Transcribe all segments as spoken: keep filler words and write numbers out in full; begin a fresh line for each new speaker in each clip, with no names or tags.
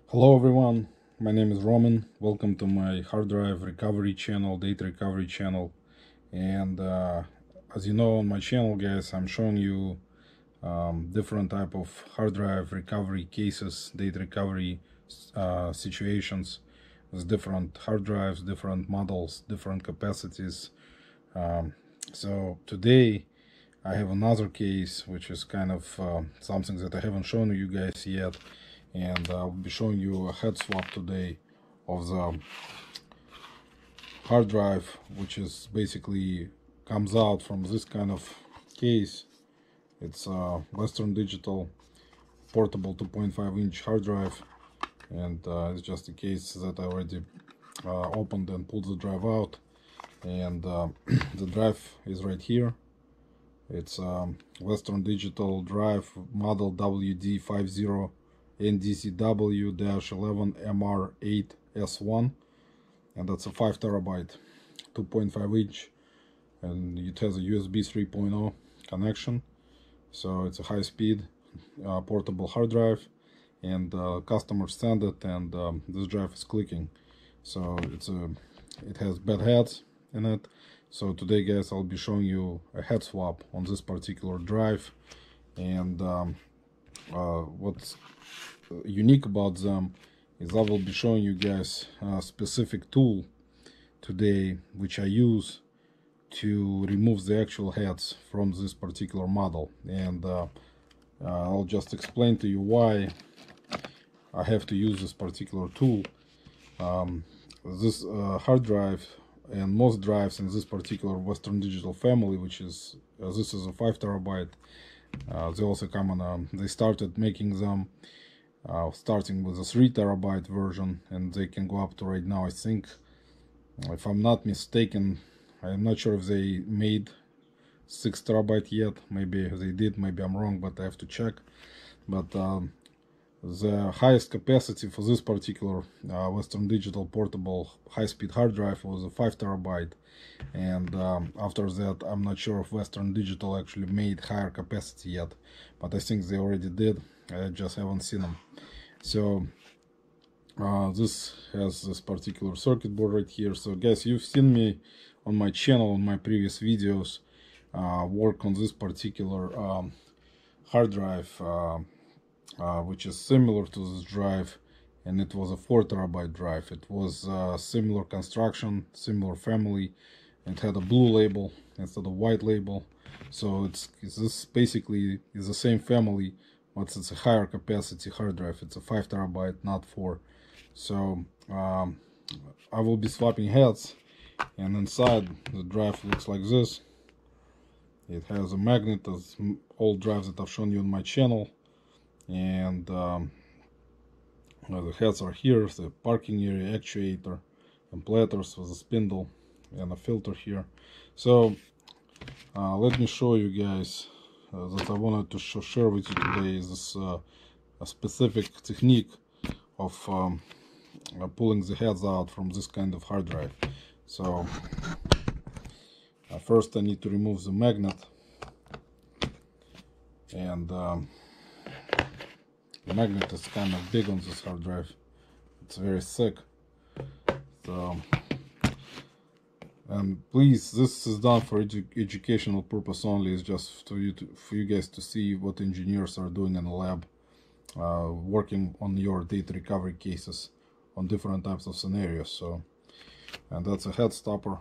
Hello everyone, my name is Roman. Welcome to my hard drive recovery channel, data recovery channel. And uh, as you know on my channel, guys, I'm showing you um, different type of hard drive recovery cases, data recovery uh, situations with different hard drives, different models, different capacities. Um, so today I have another case which is kind of uh, something that I haven't shown you guys yet, and I'll be showing you a head swap today of the hard drive, which is basically comes out from this kind of case. It's a Western Digital portable two point five inch hard drive, and uh, it's just a case that I already uh, opened and pulled the drive out, and uh, the drive is right here. It's um, Western Digital drive model W D fifty N D C W eleven M R eight S one, and that's a five terabyte two point five inch, and it has a U S B three point oh connection, so it's a high-speed uh, portable hard drive, and uh, customers send it, and um, this drive is clicking, so it's a it has bad heads in it. So today, guys, I'll be showing you a head swap on this particular drive, and um, uh, what's unique about them is I will be showing you guys a specific tool today which I use to remove the actual heads from this particular model, and uh, uh, I'll just explain to you why I have to use this particular tool. Um, this uh, hard drive and most drives in this particular Western Digital family, which is uh, this is a five terabyte, uh, they also come on a, they started making them uh, starting with a three terabyte version, and they can go up to, right now, I think, if I'm not mistaken, I'm not sure if they made six terabyte yet. Maybe they did, maybe I'm wrong, but I have to check. But um, the highest capacity for this particular uh, Western Digital portable high-speed hard drive was a five terabyte, and um, after that I'm not sure if Western Digital actually made higher capacity yet, but I think they already did. I just haven't seen them. So uh, this has this particular circuit board right here. So guys, you've seen me on my channel on my previous videos uh, work on this particular um, hard drive, uh, Uh, which is similar to this drive, and it was a four terabyte drive. It was uh, similar construction, similar family. It had a blue label instead of white label, so it's, it's this basically is the same family, but it's a higher capacity hard drive. It's a five terabyte, not four. So um, I will be swapping heads, and inside the drive looks like this. It has a magnet, as all drives that I've shown you on my channel. And um, well, the heads are here, the parking area actuator, and platters with a spindle and a filter here. So uh, let me show you guys uh, that I wanted to sh share with you today is this uh, a specific technique of um, uh, pulling the heads out from this kind of hard drive. So uh, first I need to remove the magnet, and um, the magnet is kind of big on this hard drive. It's very thick. So, and please, this is done for edu educational purpose only. It's just for you to, for you guys to see what engineers are doing in the lab, uh, working on your data recovery cases on different types of scenarios. So, and that's a head stopper.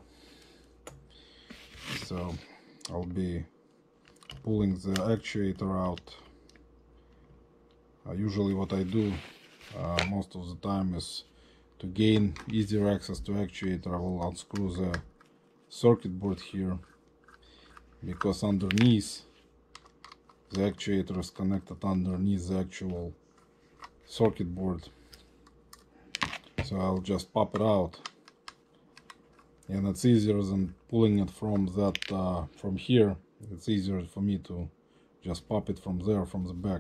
So I'll be pulling the actuator out. Uh, usually what I do uh, most of the time is to gain easier access to actuator. I will unscrew the circuit board here, because underneath the actuator is connected underneath the actual circuit board. So I'll just pop it out, and it's easier than pulling it from that uh, from here. It's easier for me to just pop it from there, from the back.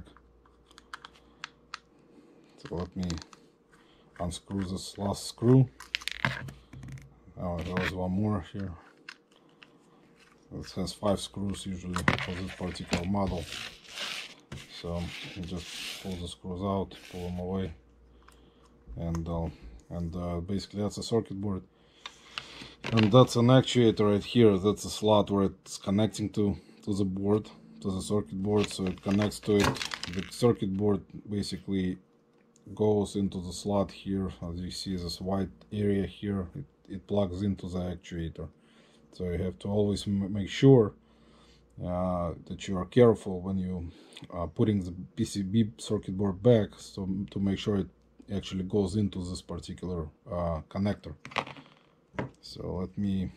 So let me unscrew this last screw. Oh, there was one more here. This has five screws usually for this particular model. So you just pull the screws out, pull them away. and uh, and uh, basically that's a circuit board, and that's an actuator right here. That's a slot where it's connecting to to the board, to the circuit board, so it connects to it. The circuit board basically goes into the slot here. As you see, this white area here, it, it plugs into the actuator. So you have to always m make sure uh, that you are careful when you uh, putting the P C B circuit board back, so to make sure it actually goes into this particular uh, connector. So let me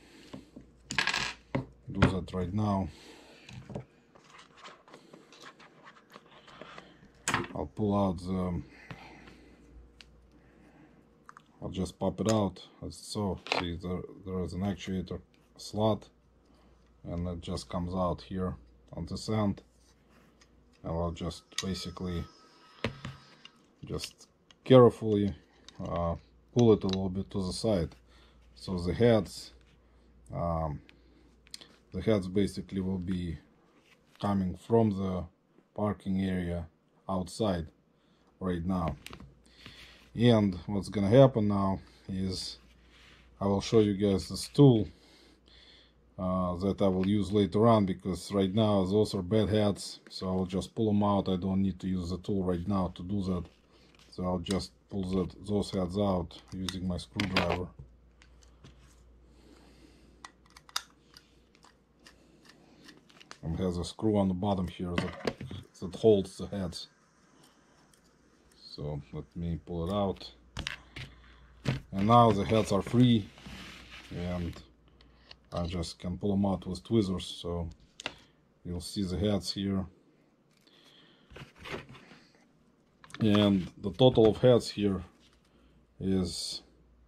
do that right now. I'll pull out the, I'll just pop it out. As so, see, there, there is an actuator slot, and it just comes out here on this end. And I'll just basically just carefully uh, pull it a little bit to the side. So the heads, um, the heads basically will be coming from the parking area outside right now. And what's gonna happen now is I will show you guys this tool uh, that I will use later on, because right now those are bad heads, so I'll just pull them out. I don't need to use the tool right now to do that, so I'll just pull that, those heads out using my screwdriver. And it has a screw on the bottom here that, that holds the heads. So let me pull it out, and now the heads are free, and I just can pull them out with tweezers. So you'll see the heads here, and the total of heads here is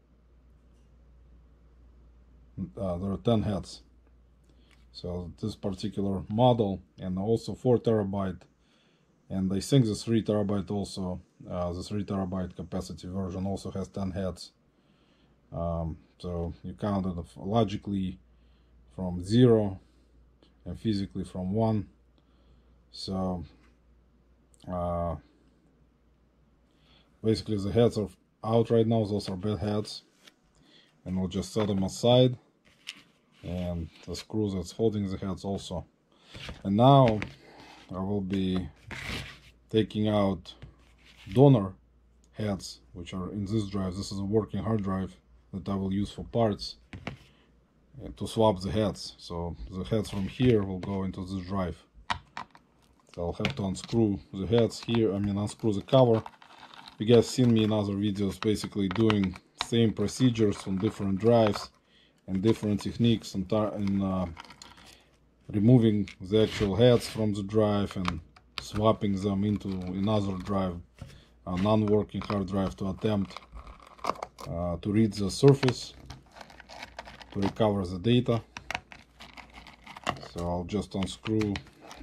uh, there are ten heads. So this particular model, and also four terabyte, and I think the three terabyte also, uh, the three terabyte capacity version also has ten heads. Um, so you count it logically from zero and physically from one. So uh, basically the heads are out right now. Those are bad heads, and we'll just set them aside, and the screws that's holding the heads also. And now I will be taking out donor heads, which are in this drive. This is a working hard drive that I will use for parts, and to swap the heads. So the heads from here will go into this drive. So I'll have to unscrew the heads here, I mean unscrew the cover. You guys seen me in other videos basically doing same procedures on different drives and different techniques in, in uh, removing the actual heads from the drive and swapping them into another drive, a non-working hard drive, to attempt uh, to read the surface, to recover the data. So I'll just unscrew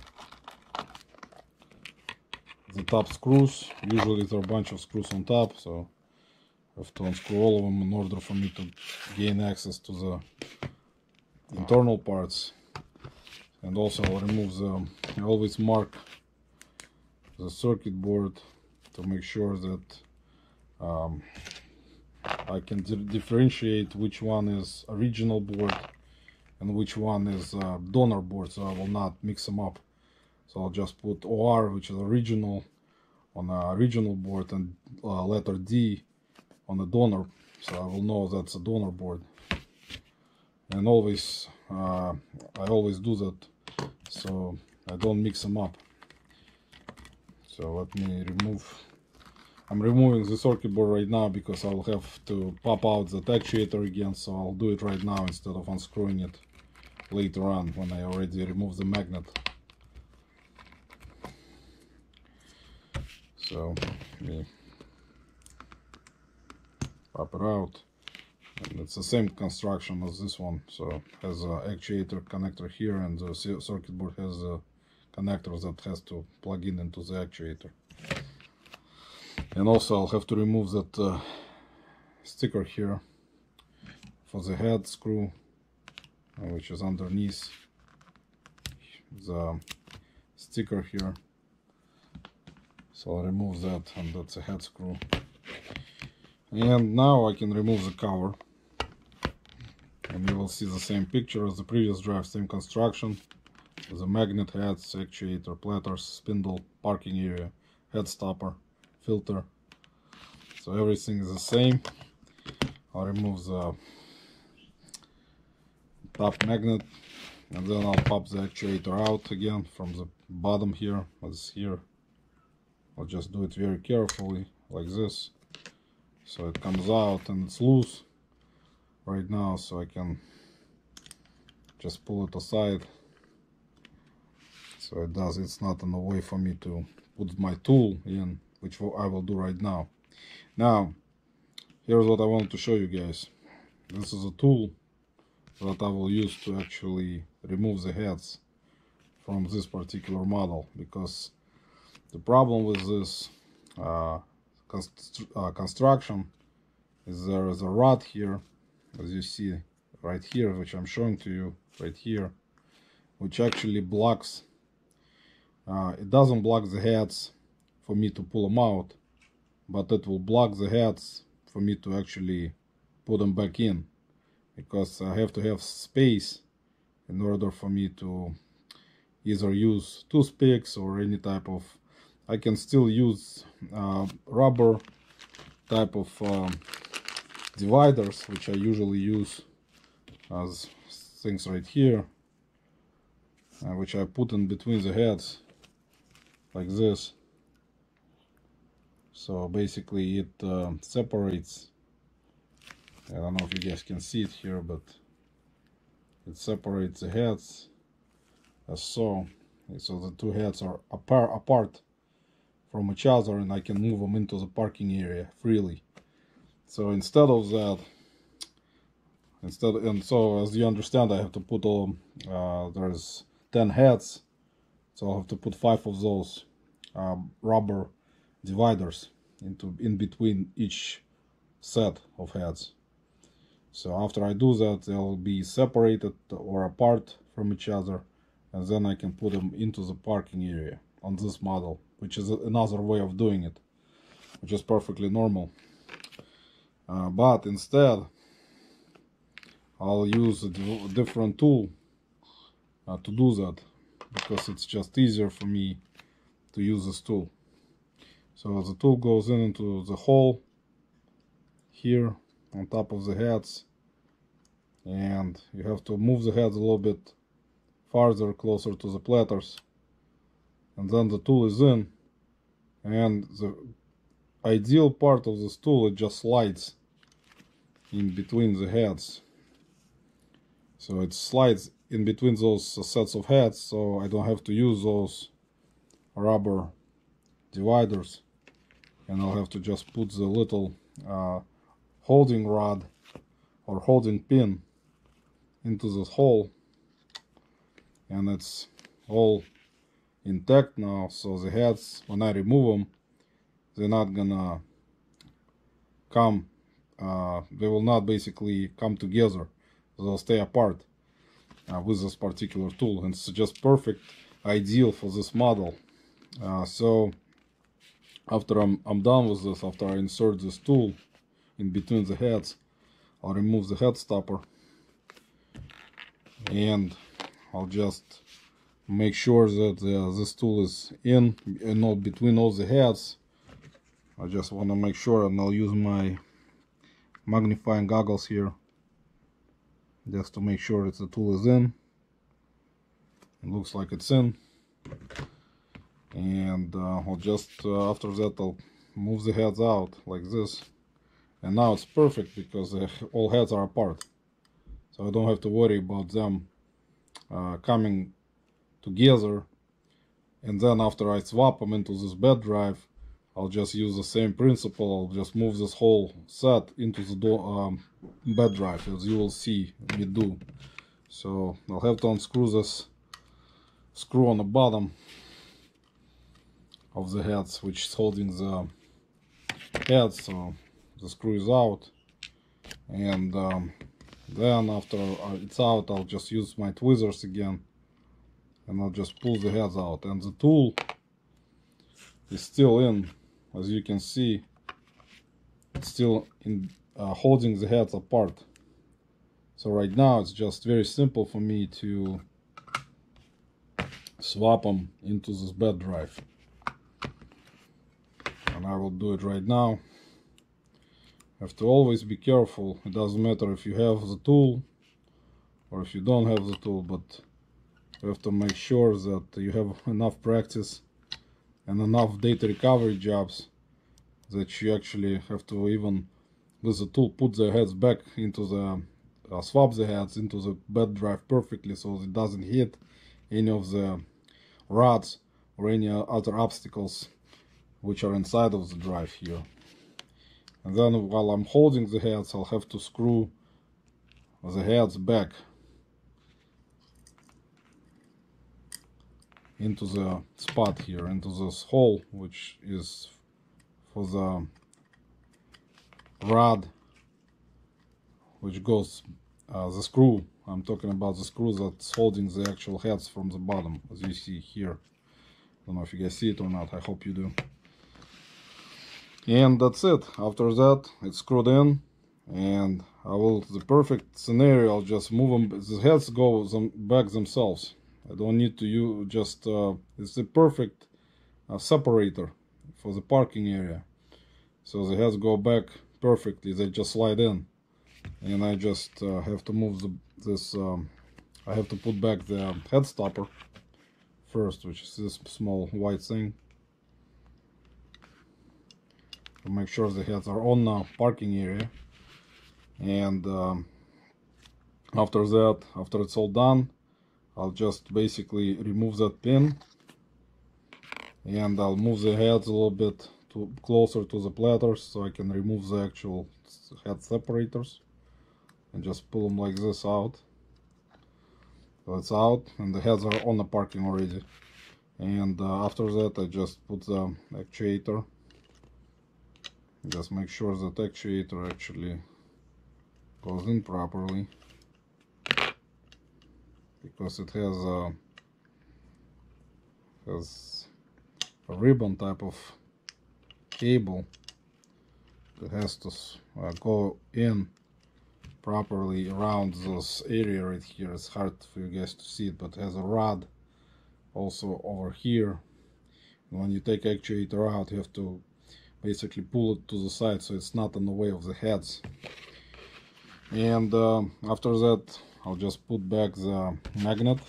the top screws. Usually there are a bunch of screws on top, so I have to unscrew all of them in order for me to gain access to the internal parts. And also I'll remove the, I always mark the circuit board to make sure that um, I can di differentiate which one is original board and which one is uh, donor board, so I will not mix them up. So I'll just put O R, which is original, on the original board, and uh, letter D on the donor, so I will know that's a donor board. And always, uh, I always do that, so I don't mix them up. So let me remove, I'm removing the circuit board right now because I'll have to pop out that actuator again, so I'll do it right now instead of unscrewing it later on when I already remove the magnet. So let me pop it out, and it's the same construction as this one, so it has an actuator connector here, and the circuit board has a connector that has to plug in into the actuator. And also I'll have to remove that uh, sticker here for the head screw, uh, which is underneath the sticker here. So I'll remove that, and that's a head screw. And now I can remove the cover, and you will see the same picture as the previous drive, same construction. The magnet heads, actuator, platters, spindle, parking area, head stopper, filter. So everything is the same. I'll remove the top magnet, and then I'll pop the actuator out again from the bottom here, as here. I'll just do it very carefully, like this. So it comes out and it's loose right now, so I can just pull it aside. So it does, it's not in a way for me to put my tool in, which I will do right now. Now, here's what I want to show you guys. This is a tool that I will use to actually remove the heads from this particular model, because the problem with this uh, const uh, construction is there is a rod here, as you see right here, which I'm showing to you right here, which actually blocks, uh, it doesn't block the heads for me to pull them out, but it will block the heads for me to actually put them back in, because I have to have space in order for me to either use toothpicks or any type of, I can still use uh, rubber type of uh, dividers, which I usually use as things right here, uh, which I put in between the heads like this. So basically it uh, separates, I don't know if you guys can see it here, but it separates the heads as so. So the two heads are apart, apart from each other, and I can move them into the parking area freely. So instead of that, instead, and so as you understand, I have to put all, uh, there's ten heads, so I'll have to put five of those uh, rubber dividers into in between each set of heads. So after I do that, they'll be separated or apart from each other, and then I can put them into the parking area on this model, which is another way of doing it, which is perfectly normal. Uh, but instead, I'll use a different tool uh, to do that, because it's just easier for me to use this tool. So the tool goes in into the hole here on top of the heads, and you have to move the heads a little bit farther, closer to the platters, and then the tool is in, and the ideal part of this tool, it just slides in between the heads. So it slides in between those sets of heads, so I don't have to use those rubber dividers, and I'll have to just put the little uh, holding rod or holding pin into this hole, and it's all intact now. So the heads, when I remove them, they're not gonna come, uh, they will not basically come together, they'll stay apart uh, with this particular tool, and it's just perfect, ideal for this model. Uh, so after I'm, I'm done with this, after I insert this tool in between the heads, I'll remove the head stopper, and I'll just make sure that uh, this tool is in, you know, between all the heads. I just want to make sure, and I'll use my magnifying goggles here just to make sure that the tool is in. It looks like it's in, and uh, I'll just uh, after that I'll move the heads out like this, and now it's perfect because uh, all heads are apart, so I don't have to worry about them uh, coming together. And then after I swap them into this bed drive, I'll just use the same principle. I'll just move this whole set into the do um, bed drive, as you will see me do. So I'll have to unscrew this screw on the bottom of the heads, which is holding the heads. So the screw is out, and um, then after it's out, I'll just use my tweezers again, and I'll just pull the heads out, and the tool is still in, as you can see. it's still in uh, holding the heads apart. So right now it's just very simple for me to swap them into this bed drive, and I will do it right now. You have to always be careful. It doesn't matter if you have the tool or if you don't have the tool, but you have to make sure that you have enough practice and enough data recovery jobs that you actually have to, even with the tool, put the heads back into the uh, swap the heads into the bed drive perfectly, so it doesn't hit any of the rods or any other obstacles which are inside of the drive here. And then while I'm holding the heads, I'll have to screw the heads back into the spot here, into this hole, which is for the rod which goes, uh, the screw, I'm talking about the screw that's holding the actual heads from the bottom, as you see here. I don't know if you guys see it or not, I hope you do. And that's it. After that, it's screwed in, and I will, the perfect scenario, I'll just move them, the heads go them back themselves. I don't need to use, just, uh, it's the perfect uh, separator for the parking area. So the heads go back perfectly, they just slide in. And I just uh, have to move the, this, um, I have to put back the head stopper first, which is this small white thing. To make sure the heads are on the parking area. And um, after that, after it's all done, I'll just basically remove that pin, and I'll move the heads a little bit to closer to the platters so I can remove the actual head separators, and just pull them like this out. So it's out, and the heads are on the parking already. And uh, after that, I just put the actuator. Just make sure that actuator actually goes in properly, because it has a has a ribbon type of cable that has to uh, go in properly around this area right here. It's hard for you guys to see it, but it has a rod also over here. And when you take actuator out, you have to basically pull it to the side so it's not in the way of the heads. And uh, after that, I'll just put back the magnet.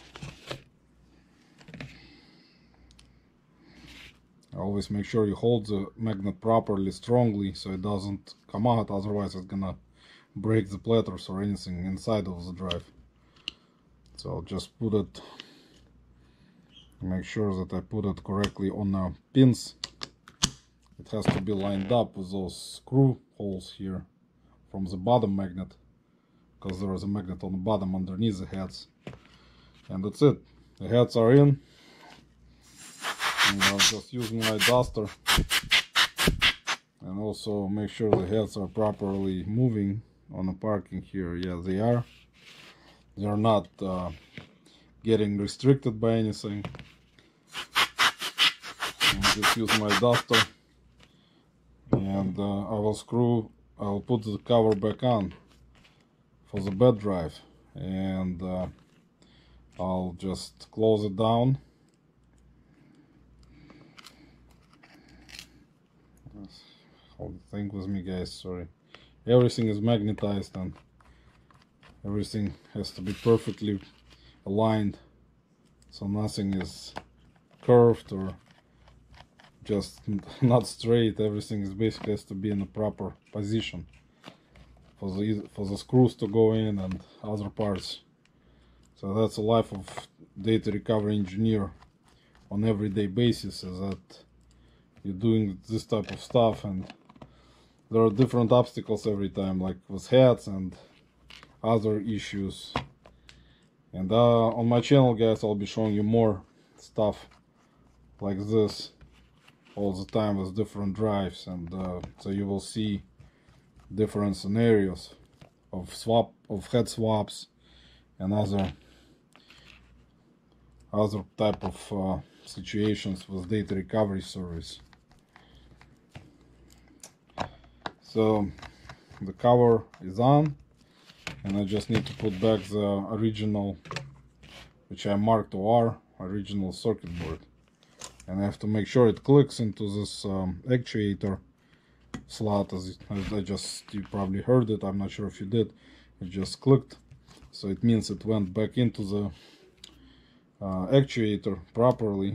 Always make sure you hold the magnet properly, strongly, so it doesn't come out, otherwise it's gonna break the platters or anything inside of the drive. So I'll just put it, make sure that I put it correctly on the pins. It has to be lined up with those screw holes here from the bottom magnet, because there is a magnet on the bottom underneath the heads. And that's it. The heads are in. And I'll just use my duster and also make sure the heads are properly moving on the parking here. Yeah, they are. They are not uh, getting restricted by anything. I'll just use my duster, and uh, I will screw, I'll put the cover back on for the bed drive, and uh, I'll just close it down. Hold the thing with me, guys, sorry. Everything is magnetized and everything has to be perfectly aligned, so nothing is curved or just not straight. Everything is basically has to be in the proper position for the for the screws to go in and other parts. So that's the life of data recovery engineer on everyday basis, is that you're doing this type of stuff, and there are different obstacles every time, like with heads and other issues. And uh, on my channel, guys, I'll be showing you more stuff like this all the time with different drives, and uh, so you will see different scenarios of swap of head swaps and other other type of uh, situations with data recovery service. So the cover is on, and I just need to put back the original, which I marked to R, original circuit board. And I have to make sure it clicks into this um, actuator slot, as, as I just, you probably heard it, I'm not sure if you did, it just clicked, so it means it went back into the uh, actuator properly.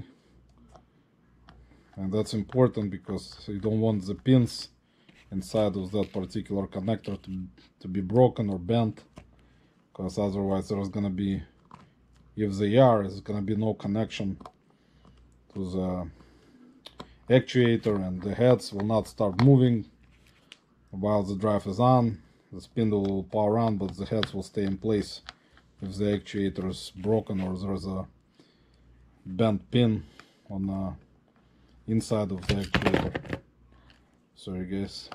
And that's important because you don't want the pins inside of that particular connector to, to be broken or bent, because otherwise there's gonna be, if they are, there's gonna be no connection to the actuator, and the heads will not start moving while the drive is on. The spindle will power on, but the heads will stay in place if the actuator is broken or there's a bent pin on the inside of the actuator. Sorry guys.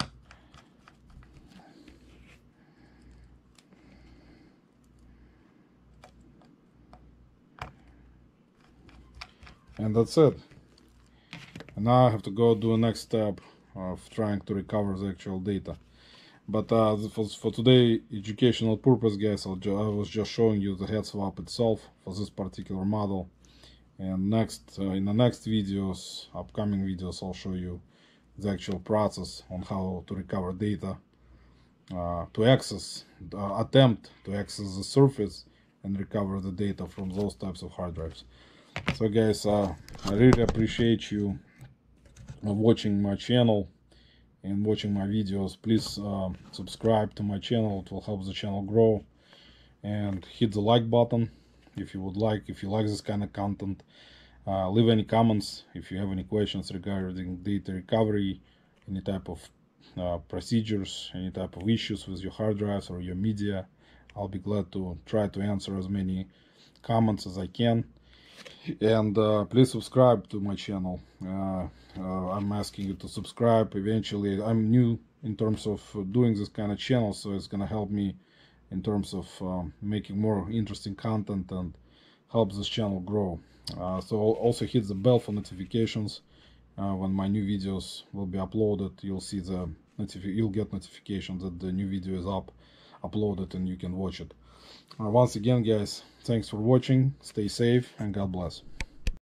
And that's it. And now I have to go do the next step of trying to recover the actual data. But uh, for, for today, educational purpose, guys, I'll ju I was just showing you the head swap itself for this particular model. And next, uh, in the next videos, upcoming videos, I'll show you the actual process on how to recover data, uh, to access, uh, attempt to access the surface and recover the data from those types of hard drives. So guys, uh, I really appreciate you watching my channel and watching my videos. Please uh, subscribe to my channel, it will help the channel grow, and hit the like button if you would like, if you like this kind of content. Uh, leave any comments if you have any questions regarding data recovery, any type of uh, procedures, any type of issues with your hard drives or your media. I'll be glad to try to answer as many comments as I can. And uh, please subscribe to my channel. uh, uh, I'm asking you to subscribe. Eventually, I'm new in terms of doing this kind of channel, so it's gonna help me in terms of uh, making more interesting content and help this channel grow. Uh, so also hit the bell for notifications. Uh, when my new videos will be uploaded, you'll see the notifi you'll get notifications that the new video is up uploaded and you can watch it. Uh, once again guys, thanks for watching, stay safe and God bless.